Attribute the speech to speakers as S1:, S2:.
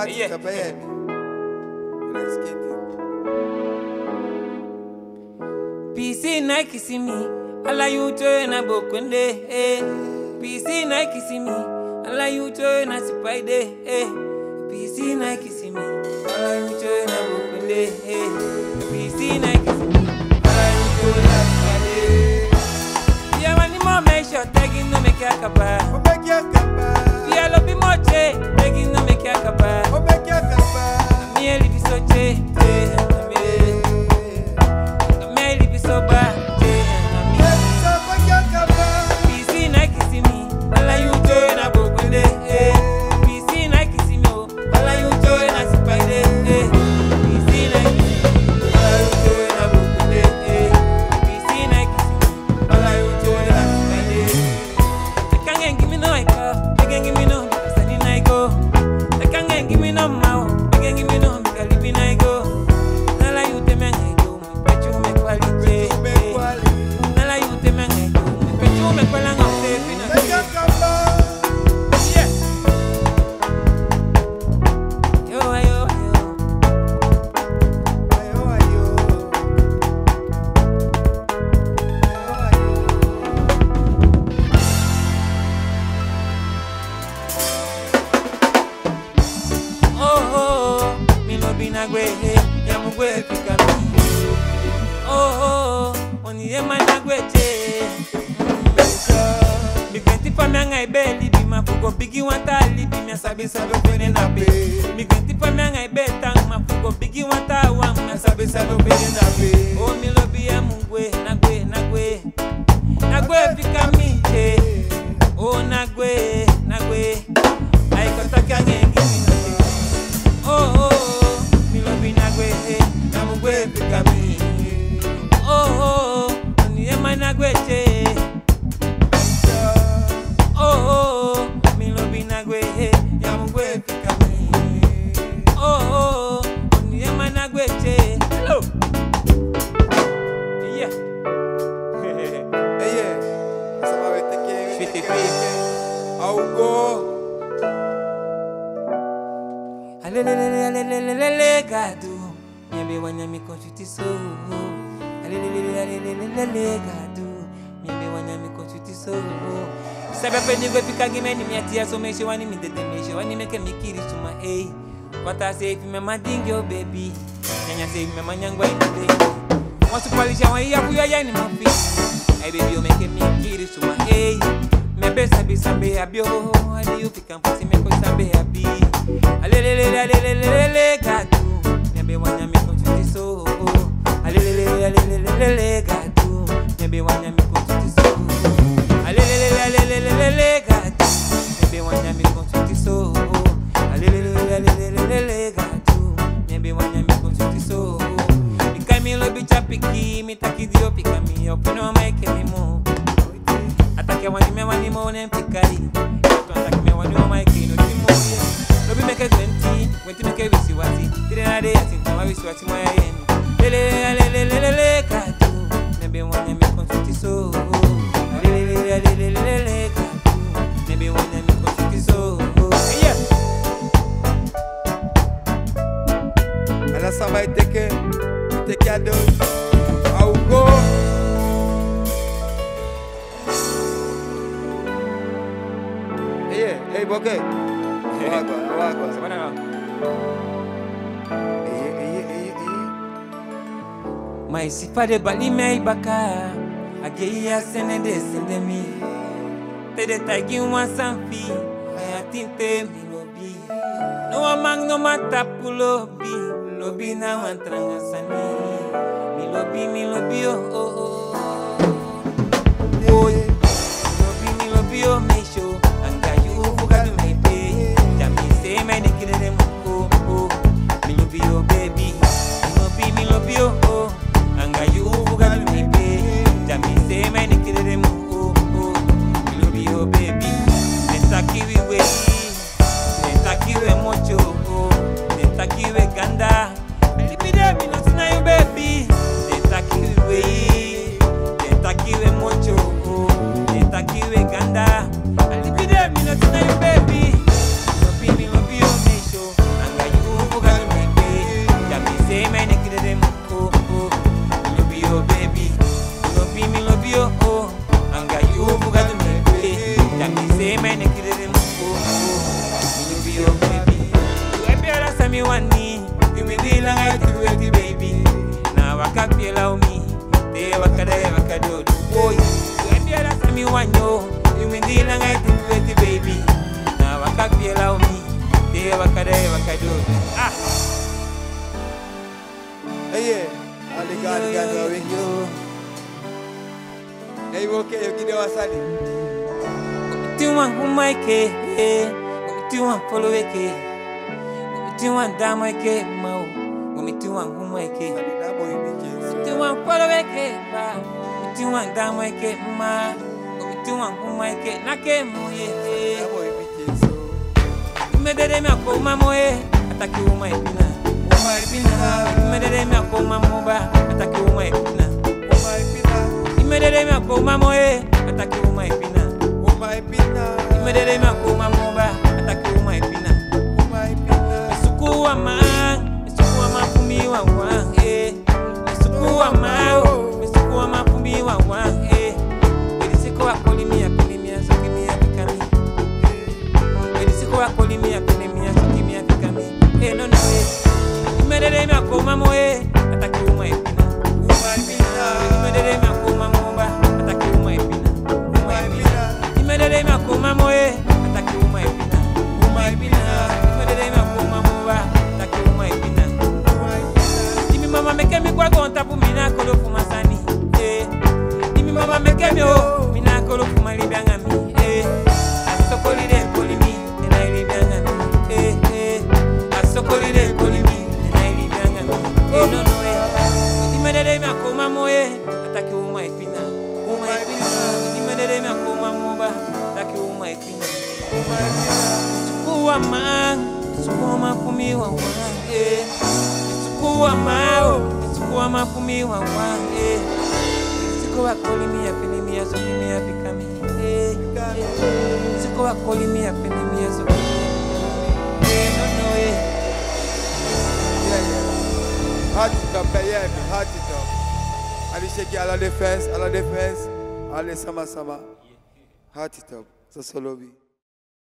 S1: Yeah. Let's get it.
S2: PC Nike see me, alla you turn a book one day. PC Nike see me, alla you turn a spider. PC Nike see me, alla you turn a book one day. PC Nike see me, alla you turn a spider. Yeah, when you more make sure tagging no make a capa. Yeah, love be more tagging no make a capa. Me live so so bad. PC Nike see me, alla you join a book one day. PC Nike see me, alla you join a spider. PC Nike see me, alla you join a book one day. PC Nike see me, alla you join a spider. They can't give me no car, they can't give me no standing I go. They can't give me no mouth, they can't give me no because living I go. Alla you tell me I go, but you make quality. Biggie want a libi, me sabi pene na be. Mi genti pa me ngai betang, ma fugo biggie want a wang, me sabi pene na be. Oh mi lobi ya mungwe, nagwe fika mi oh nagwe, ay kota kange ngimi na be. Oh mi lobi nagwe, na mungwe fika mi. Oh ni ema nagwe gado, minha bewanha me constituiçou. Gado, minha bewanha me constituiçou. Sabe a pena que fica aqui, minha tia só mexe o anime de mexer, o anime que me queria chama ei. Quanta safe me manding yo baby, minha safe me manhangua in baby. Once to polish our ear for your yani my feet. Hey baby, you make me queria chama ei. Me besa sabe abio, ali you fica por cima me sabe abi. Alelelelelelelele gado. Be wanya me constituiçou. Alelelelelelele gado. Be wanya me constituiçou. Alelelelelelele gado. Be wanya me constituiçou. Alelelelelelele gado. Be wanya me constituiçou. Pica mi lobi chapiki, mi takidio pica mi opino mai que mi mo. Ataque wani me mo nem picai. Ataque me wani mai que no timo. Lobi make a 20 make a wisiwasi. Didn't I wisiwasi my end. Lele gado. Maybe one me constituiçou. Lele gado. Maybe one me constituiçou. Yeah.
S1: Ela só vai ter que a dois. Ao go. Ei, Boquê. Água.
S2: Mas se fare bali mei baka, ageia sene de mi. Te de tagi uma sanfi, a tinte mi lobi. No amang no mata pulobi, lobi na wantranga sani. Mi lobi oh. Oi, mi lobi oh me show, anga you bugadu me pe. Jami se me ne kire mo oh. Mi lobi oh baby, mi lobi oh. Anga you bugadu me pe. Jami se me ne kire mo oh. Mi lobi oh baby, netakiwe mocho oh. Netakiwe ganda. Baby, me no see you baby. Netakiwe. I do it, baby. Now I can't feel out me. They waka do. Ah.
S1: Hey, yeah. Ali God, you. Hey, okay, you get us Ali.
S2: Do you want who my cake? Do you want follow a cake? Do you want down my cake? Mo, do you want who my cake? Do you want follow a cake? Do you want down my cake? Ma, do you want who my cake? Na cake mo ye. Me de me ako mamoe, ataki uma ipina. Uma ipina. Me de me ako mamoba, ataki uma ipina. Uma ipina. Me de me ako mamoe, ataki uma ipina. Uma ipina. Me de me ako mamoba, ataki uma ipina. Uma ipina. Suku ama fumi wa eh. Suku ama fumi wa eh. Wedi siko akoli mi so kimi apikami. Wedi siko akoli mi so kimi apikami. No me de me ako mamoe, ataki uma ipina. Uma ipina. Me de me ako mamoba, ataki uma ipina. Uma ipina. Me de me ako mamoe, ataki uma ipina. Uma ipina. Me de me ako mamoba, ataki uma ipina. Uma ipina. Imi mama meke mi kwa gonta pu mina kolo fumasani. Imi mama meke mi o mina kolo fumali biangami. Asokoli de kolimi, na ili biangami. Asokoli de kolimi, na ili biangami. No imi de me ako mamoe, ataki uma ipina. Uma ipina. Imi de me ako mamoba, ataki uma ipina. Uma ipina. Suku ama fumi wa Suku ama fumi wa Siko akoli mi apini so kimi apikami. Siko akoli mi apini so kimi. No
S1: Hard it up, yeah, hard it up. Allez checker à la défense, allez sama. Hard it up, ça solo bi.